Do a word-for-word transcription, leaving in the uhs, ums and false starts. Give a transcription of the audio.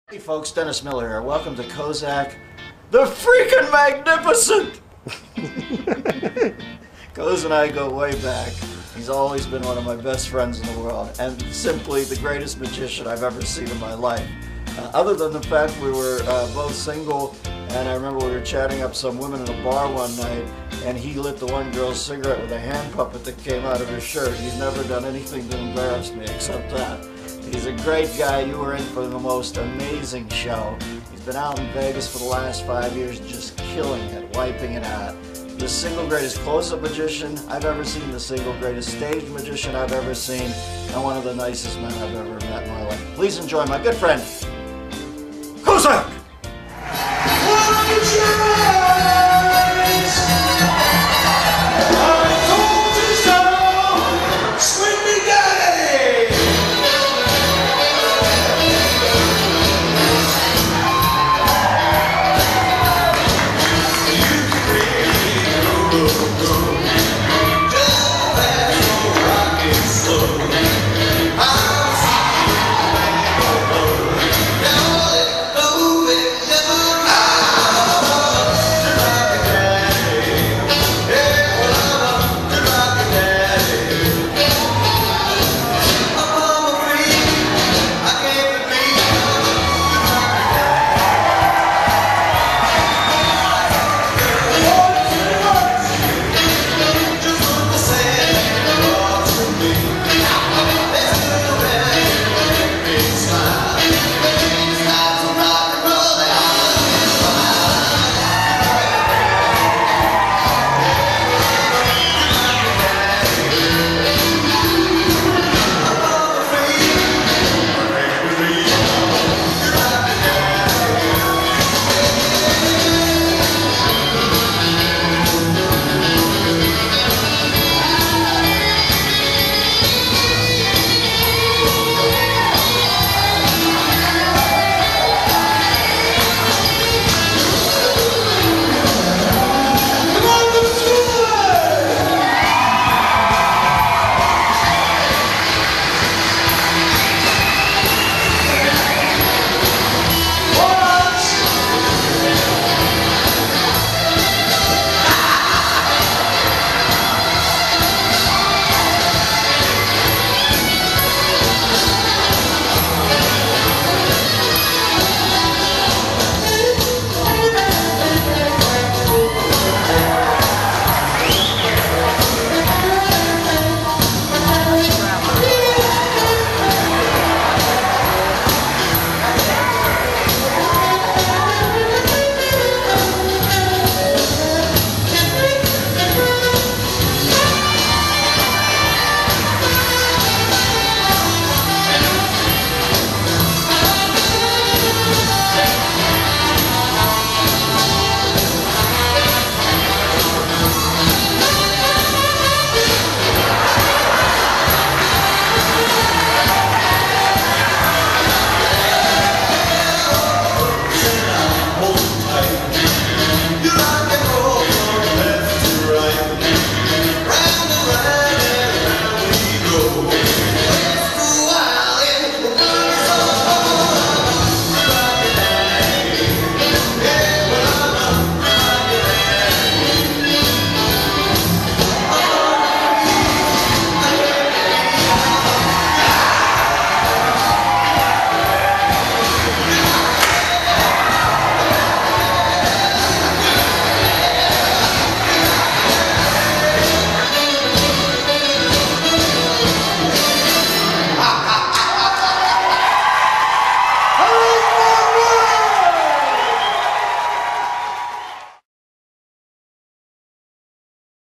Hey folks, Dennis Miller here. Welcome to Kozak, the freaking magnificent! Koz and I go way back. He's always been one of my best friends in the world and simply the greatest magician I've ever seen in my life. Uh, other than the fact we were uh, both single, and I remember we were chatting up some women in a bar one night and he lit the one girl's cigarette with a hand puppet that came out of his shirt. He's never done anything to embarrass me except that. He's a great guy. You were in for the most amazing show. He's been out in Vegas for the last five years just killing it, wiping it out. The single greatest close-up magician I've ever seen, the single greatest stage magician I've ever seen, and one of the nicest men I've ever met in my life. Please enjoy my good friend,